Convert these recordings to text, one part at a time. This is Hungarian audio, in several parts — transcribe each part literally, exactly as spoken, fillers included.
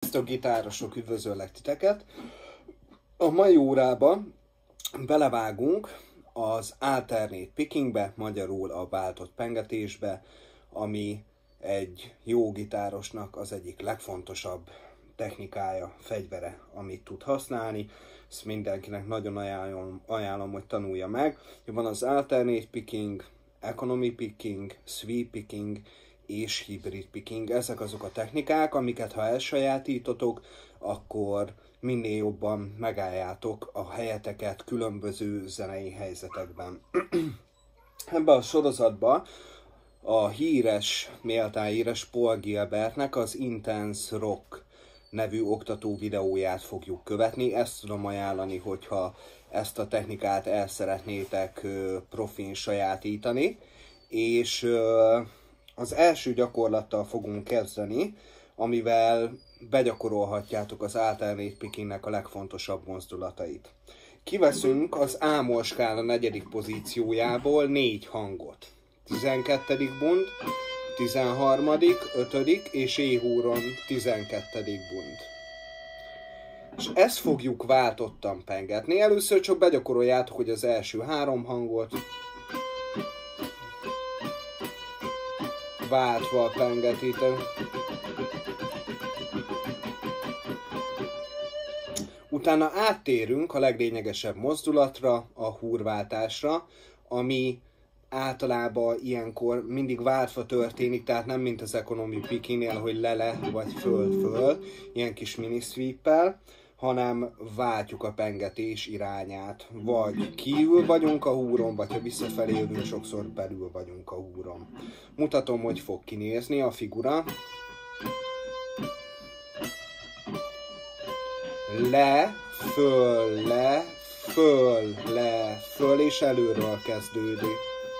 Sziasztok, gitárosok, üdvözöllek titeket! A mai órában belevágunk az alternate pickingbe, magyarul a váltott pengetésbe, ami egy jó gitárosnak az egyik legfontosabb technikája, fegyvere, amit tud használni. Ezt mindenkinek nagyon ajánlom, ajánlom hogy tanulja meg. Van az alternate picking, economy picking, sweep picking és hybrid picking. Ezek azok a technikák, amiket ha elsajátítotok, akkor minél jobban megálljátok a helyeteket különböző zenei helyzetekben. Ebben a sorozatban a híres, méltán híres Paul Gilbertnek az Intense Rock nevű oktató videóját fogjuk követni. Ezt tudom ajánlani, hogyha ezt a technikát el szeretnétek profin sajátítani. És az első gyakorlattal fogunk kezdeni, amivel begyakorolhatjátok az alternate pickingnek a legfontosabb mozdulatait. Kiveszünk az A-moll skála negyedik pozíciójából négy hangot. tizenkettedik bund, tizenharmadik, ötödik és E-húron tizenkettedik bund. És ezt fogjuk váltottan pengetni. Először csak begyakoroljátok, hogy az első három hangot váltva pengetitek. Utána áttérünk a leglényegesebb mozdulatra, a húrváltásra, ami általában ilyenkor mindig váltva történik, tehát nem mint az economy pickingnél, hogy le-le vagy föl-föl, ilyen kis mini sweep-el, hanem váltjuk a pengetés irányát. Vagy kívül vagyunk a húron, vagy ha visszafelé jövünk, sokszor belül vagyunk a húron. Mutatom, hogy fog kinézni a figura. Le, föl, le, föl, le, föl, és előről kezdődik.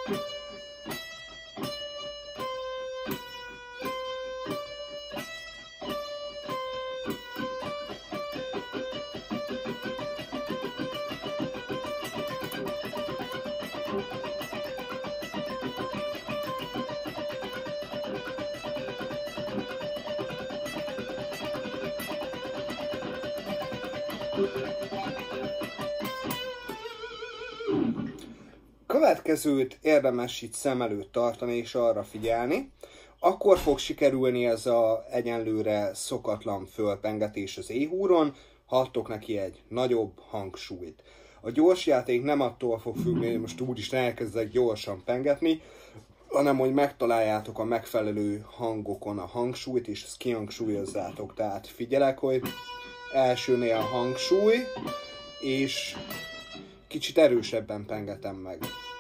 Következőt érdemes itt szem előtt tartani és arra figyelni. Akkor fog sikerülni ez a egyenlőre szokatlan fölpengetés az E-húron, ha adtok neki egy nagyobb hangsúlyt. A gyors játék nem attól fog függni, hogy most úgyis elkezdek gyorsan pengetni, hanem hogy megtaláljátok a megfelelő hangokon a hangsúlyt, és ezt kihangsúlyozzátok. Tehát figyelek, hogy elsőnél a hangsúly, és kicsit erősebben pengetem meg.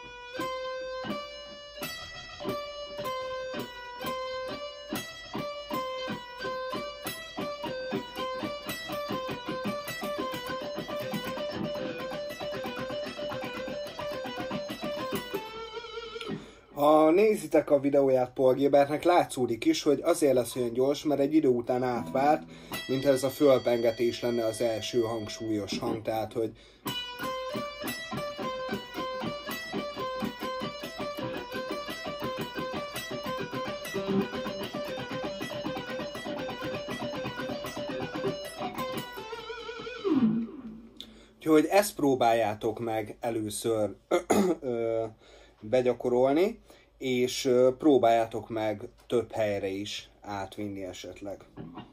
Ha nézitek a videóját Paul Gilbertnek, látszódik is, hogy azért lesz olyan gyors, mert egy idő után átvált, mint ez a fölpengetés lenne az első hangsúlyos hang, tehát hogy Úgyhogy ezt próbáljátok meg először begyakorolni, és próbáljátok meg több helyre is átvinni esetleg.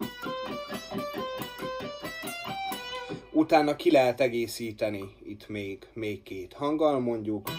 Utána ki lehet egészíteni itt még, még két hanggal, mondjuk.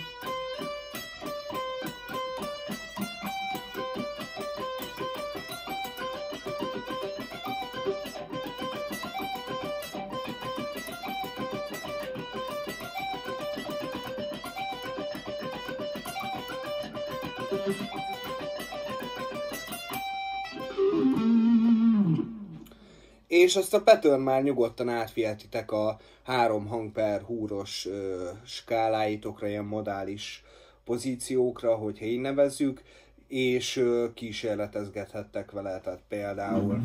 És azt a pattern már nyugodtan átvihetitek a három hang per húros ö, skáláitokra, ilyen modális pozíciókra, hogyha így nevezzük, és ö, kísérletezgethettek vele, tehát például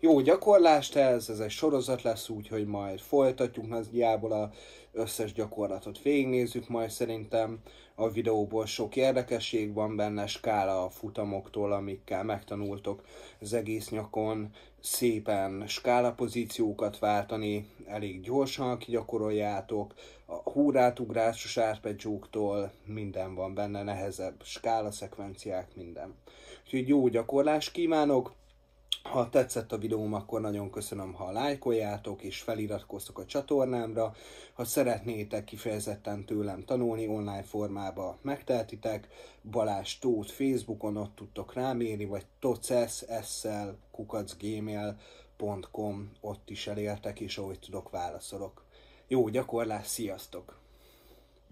jó gyakorlást ez, ez egy sorozat lesz, úgyhogy majd folytatjuk, nagyjából az összes gyakorlatot végignézzük, majd szerintem a videóból sok érdekesség van benne, skála a futamoktól, amikkel megtanultok az egész nyakon, szépen skála pozíciókat váltani, elég gyorsan kigyakoroljátok, a húrátugrásos arpeggióktól minden van benne, nehezebb skála szekvenciák, minden. Úgyhogy jó gyakorlást kívánok! Ha tetszett a videóm, akkor nagyon köszönöm, ha lájkoljátok és feliratkoztok a csatornámra. Ha szeretnétek kifejezetten tőlem tanulni online formában, megtehetitek. Balázs Tóth Facebookon, ott tudtok rám írni, vagy tocesz esszel kukac gmail pont com, ott is elértek, és ahogy tudok, válaszolok. Jó gyakorlás, sziasztok!